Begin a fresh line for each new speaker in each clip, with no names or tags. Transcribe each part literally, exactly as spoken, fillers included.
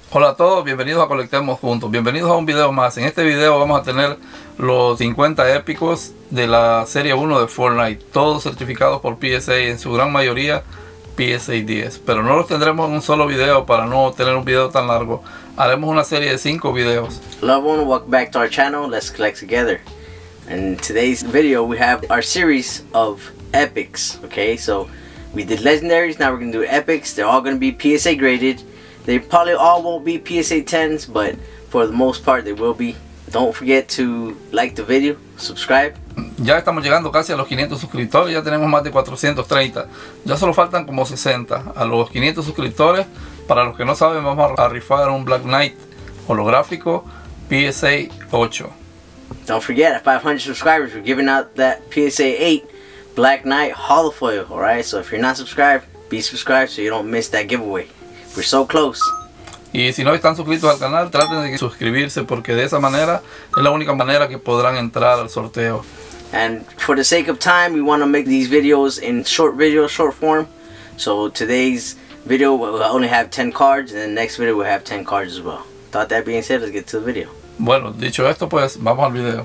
Hola a todos, bienvenidos a Colectemos Juntos, bienvenidos a un video más. En este video vamos a tener los cincuenta épicos de la serie uno de Fortnite, todos certificados por P S A, en su gran mayoría P S A diez, pero no los tendremos en un solo video para no tener un video tan largo. Haremos una serie de cinco videos.
Hello everyone, welcome back to our channel, Let's Collect Together. In today's video we have our series of epics. Okay, so we did legendaries, now we're going to do epics. They're all going to be P S A graded. They probably all won't be P S A tens, but for the most part they will be. Don't forget to like the video, subscribe.
Ya estamos llegando casi a los quinientos suscriptores, ya tenemos más de cuatrocientos treinta. Ya solo faltan como sesenta a los quinientos suscriptores. Para los que no saben, vamos a rifar un Black Knight holográfico P S A ocho.
Don't forget, at five hundred subscribers we're giving out that P S A eight Black Knight holofoil. Alright, so if you're not subscribed, be subscribed so you don't miss that giveaway. We're so close.
Y si no están suscritos al canal, traten de suscribirse, porque de esa manera es la única manera que podrán entrar al sorteo.
And for the sake of time, we want to make these videos in short video, short form. So today's video will only have ten cards, and the next video will have ten cards as well. Thought that being said, let's get to the video.
Bueno, dicho esto, pues vamos al video.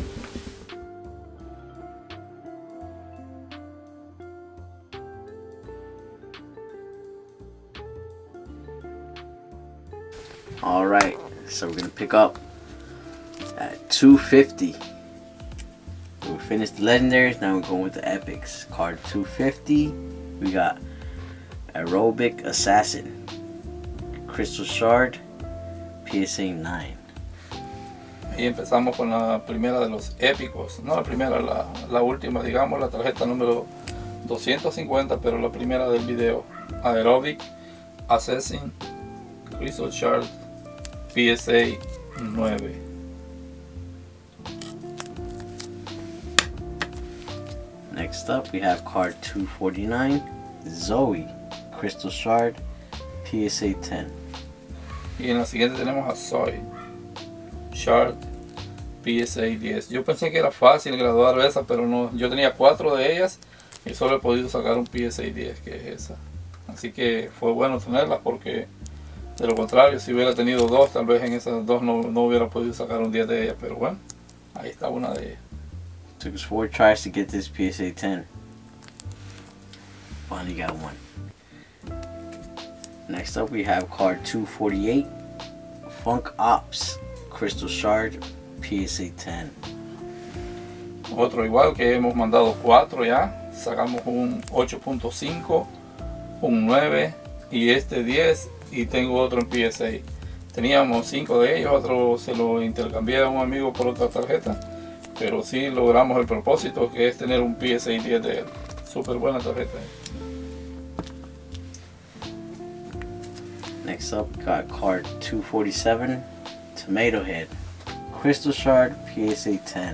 Alright, so we're going to pick up at two fifty. We finished the legendaries, now we're going with the epics. Card two fifty, we got Aerobic Assassin, Crystal Shard, P S A nine.
Y empezamos con la primera de los épicos, no la primera, la, la última, digamos, la tarjeta número doscientos cincuenta, pero la primera del video. Aerobic Assassin, Crystal Shard, P S A nueve.
Next up we have card two forty-nine, Zoe, Crystal Shard, P S A ten.
Y en la siguiente tenemos a Zoe, Shard, P S A diez. Yo pensé que era fácil graduar esa, pero no. Yo tenía cuatro de ellas y solo he podido sacar un P S A diez, que es esa. Así que fue bueno tenerlas, porque de lo contrario, si hubiera tenido dos, tal vez en esas dos no, no hubiera podido sacar un diez de ellas. Pero bueno, ahí está una de ellas.
Took us four tries to get this P S A ten. Finally got one. Next up we have card two forty-eight, Funk Ops, Crystal Shard, P S A ten.
Otro igual, que hemos mandado cuatro ya. Sacamos un ocho punto cinco, un nueve y este diez, y tengo otro en P S A. Teníamos cinco de ellos, otro se lo intercambié a un amigo por otra tarjeta, pero sí logramos el propósito, que es tener un P S A diez de él. Súper buena tarjeta.
Next up got card two forty-seven, Tomato Head, Crystal Shard, P S A ten.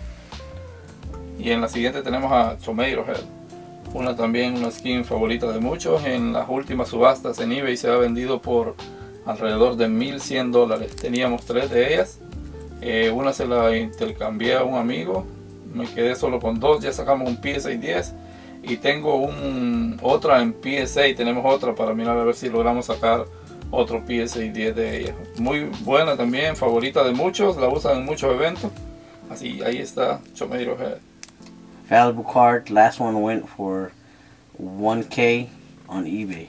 Y en la siguiente tenemos a Tomato Head, una también una skin favorita de muchos. En las últimas subastas en eBay se ha vendido por alrededor de mil cien dólares. Teníamos tres de ellas, eh, una se la intercambié a un amigo, me quedé solo con dos, ya sacamos un P S A diez y tengo un, otra en P S A. Tenemos otra para mirar a ver si logramos sacar otro P S A diez de ella. Muy buena también, favorita de muchos, la usan en muchos eventos. Así, ahí está Tomato Head.
Valuable card, last one went for one K on eBay.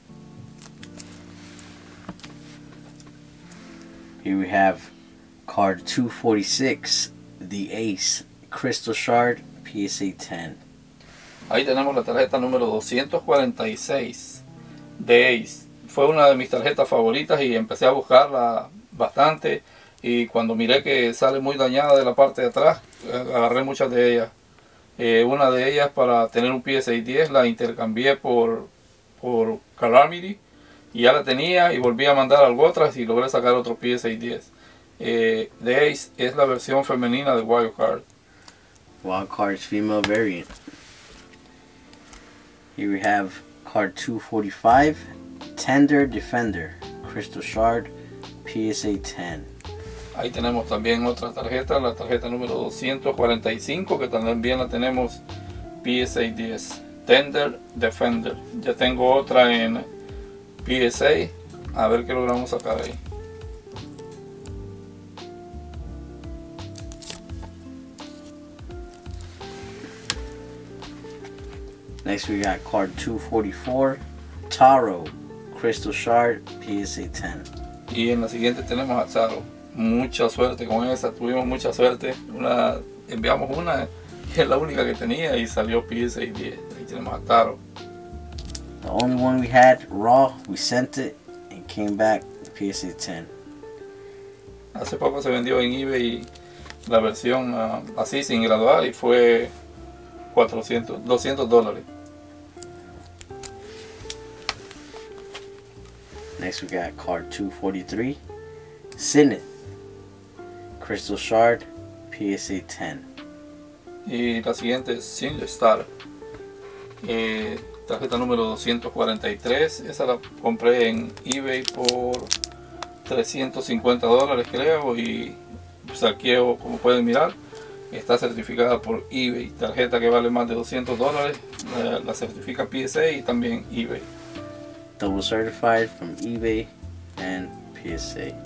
Here we have card two forty-six, The Ace, Crystal Shard, P S A ten.
Ahí tenemos la tarjeta número doscientos cuarenta y seis de Ace. Fue una de mis tarjetas favoritas y empecé a buscarla bastante, y cuando miré que sale muy dañada de la parte de atrás, agarré muchas de ellas. Eh, una de ellas, para tener un P S A diez, la intercambié por, por Calamity, y ya la tenía y volví a mandar algo otras y logré sacar otro P S A diez. Eh, The Ace es la versión femenina de Wildcard.
Wildcard's female variant. Here we have card two forty-five, Tender Defender, Crystal Shard, P S A ten.
Ahí tenemos también otra tarjeta, la tarjeta número doscientos cuarenta y cinco, que también la tenemos P S A diez. Tender Defender. Ya tengo otra en P S A, a ver qué logramos sacar ahí.
Next we got card two forty-four, Taro, Crystal Shard, P S A ten.
Y en la siguiente tenemos a Taro. Mucha suerte con esa, tuvimos mucha suerte. Una, enviamos una, que es la única que tenía, y salió P S A diez. Ahí tenemos a Taro.
The only one we had raw, we sent it and came back P S A ten.
Hace poco se vendió en eBay la versión uh, así sin graduar y fue cuatrocientos, doscientos dólares.
Next we got card two forty-three, Sinith, Crystal Shard, P S A ten.
Y la siguiente es Star. Eh, tarjeta número doscientos cuarenta y tres. Esa la compré en eBay por trescientos cincuenta dólares creo, y saqueo, como pueden mirar, está certificada por eBay. Tarjeta que vale más de doscientos dólares, la, la certifica P S A y también eBay.
Double certified from eBay and P S A.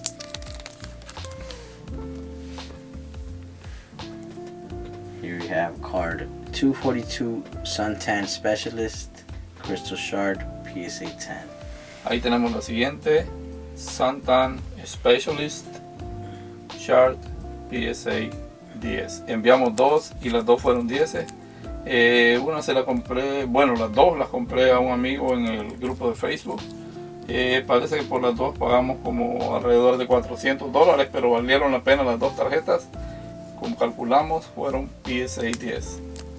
Here we have card two forty-two, Suntan Specialist, Crystal Shard, P S A ten.
Ahí tenemos la siguiente, Suntan Specialist, Shard, P S A diez. Enviamos dos y las dos fueron diez. Eh, una se la compré, bueno, las dos las compré a un amigo en el grupo de Facebook. Eh, parece que por las dos pagamos como alrededor de cuatrocientos dólares, pero valieron la pena las dos tarjetas. Como calculamos, fueron P S A diez.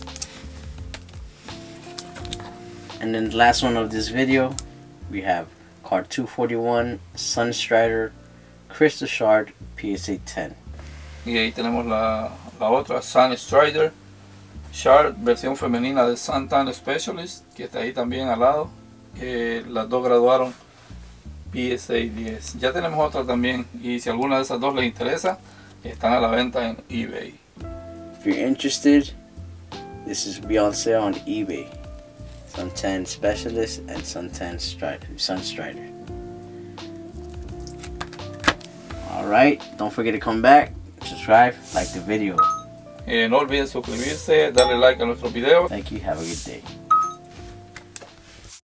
And then the last one of this video, we have card two forty-one, Sunstrider, Crystal Shard, P S A ten.
Y ahí tenemos la, la otra, Sunstrider Shard, versión femenina de Suntan Specialist, que está ahí también al lado. Eh, las dos graduaron P S A diez. Ya tenemos otra también, y si alguna de esas dos les interesa, están a la venta en eBay.
If you're interested, this is be on sale on eBay. Suntan Specialist and Suntan Strider, Sunstrider. Alright, don't forget to come back, subscribe, like the video.
Eh, no olviden suscribirse, darle like a nuestros videos.
Thank you, have a good day.